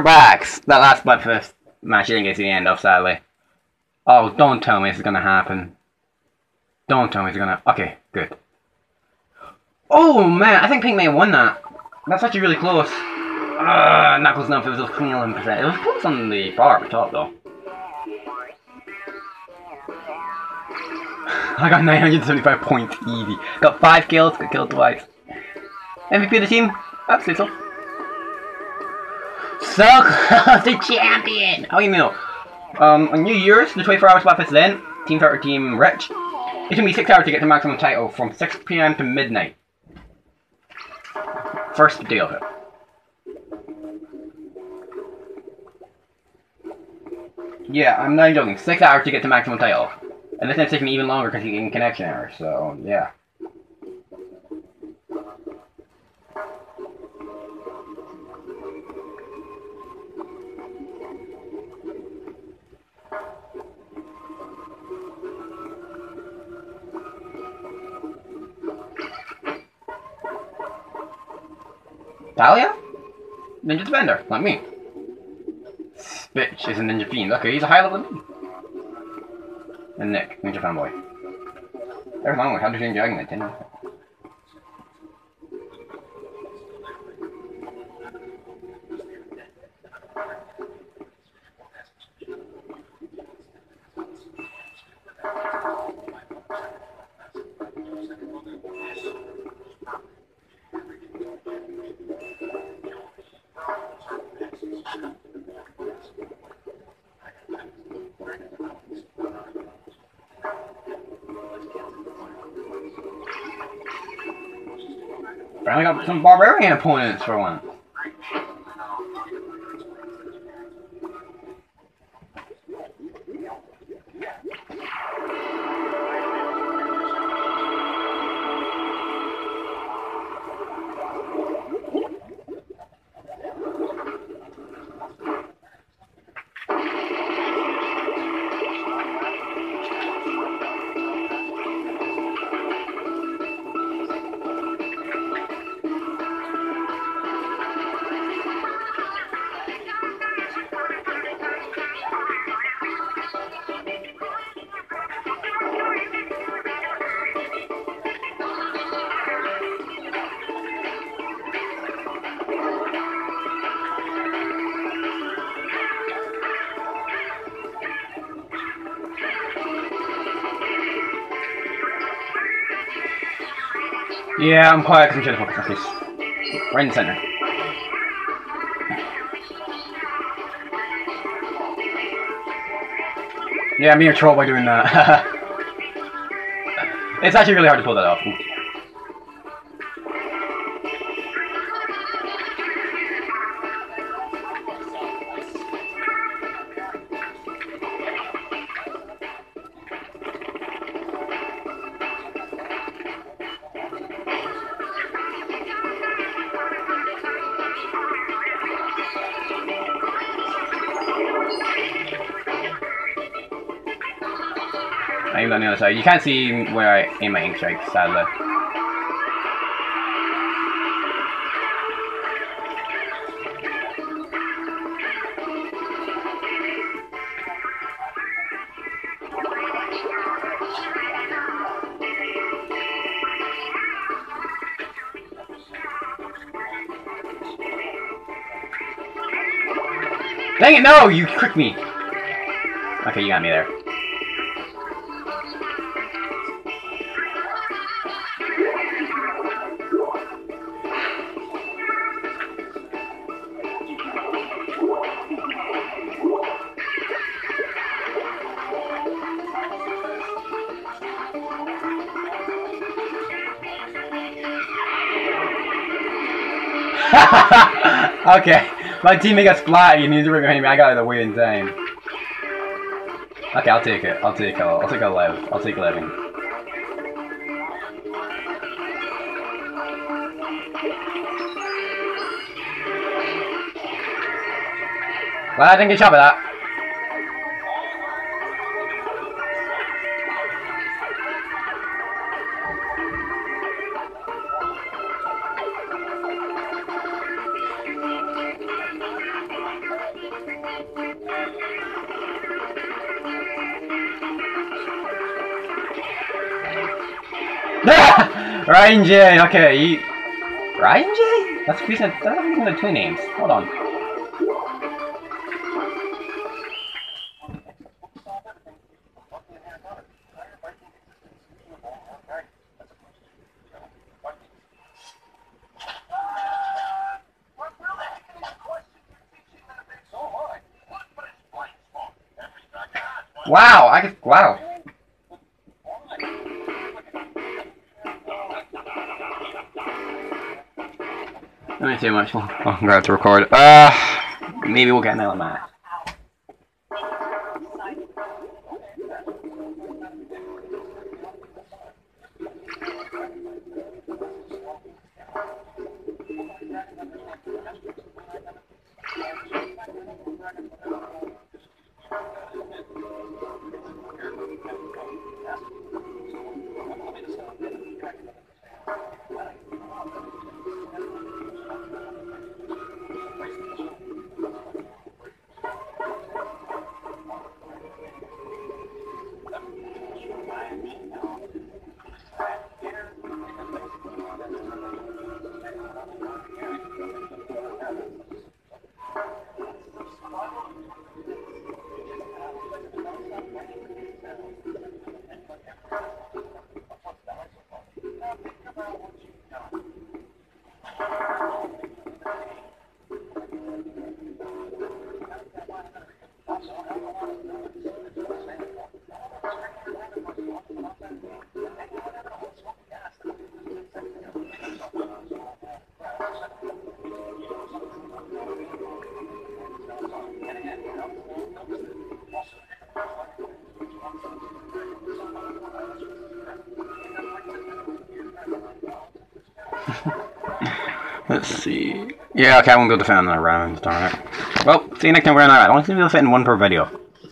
back. That last Splatfest match didn't get to the end of, sadly. Oh, don't tell me this is gonna happen. Don't tell me it's gonna... Okay, good. Oh, man, I think Pink may have won that. That's actually really close. Not close enough, it was a clean 11%. It was close on the bar at the top, though. I got 975 points, easy. Got 5 kills, got killed twice. MVP of the team? I'd say so. So close to champion! How do you know? On New Year's, the 24-hour Splatfest then, Team Fighter Team Rich. It took me 6 hours to get the maximum title from 6 PM to midnight. First day of it. Yeah, I'm not even joking. 6 hours to get to maximum title. And this time's taking me even longer because you're getting connection errors, so yeah. Talia? Ninja Defender, like me. Bitch is a Ninja Fiend. Okay, he's a high level than me. And Nick, Ninja Fanboy. There's wrong with how to change Dragon Nintendo. Finally got some Barbarian opponents for one. Yeah, I'm quiet because I'm trying to focus on this. Right in the center. Yeah, I'm being a troll by doing that. It's actually really hard to pull that off. I aimed on the other side. You can't see where I aim my ink strikes, sadly. Dang it, no! You tricked me! Okay, you got me there. Okay, my teammate got splatted and he's right behind me. I got it way in time. Okay, I'll take it. I'll take 11. I'll take 11. Well, I didn't get shot by that. Ryan J. Okay, you. Ryan J. That's using the two names. Hold on. Wow, I could. Wow. Let me see how much. Oh, I'm gonna have to record. Maybe we'll get another match. Let's see. Yeah, okay, I won't be able to fit in another round. Darn it. Well, see you next time we're in that. I want to be able to fit in one per video.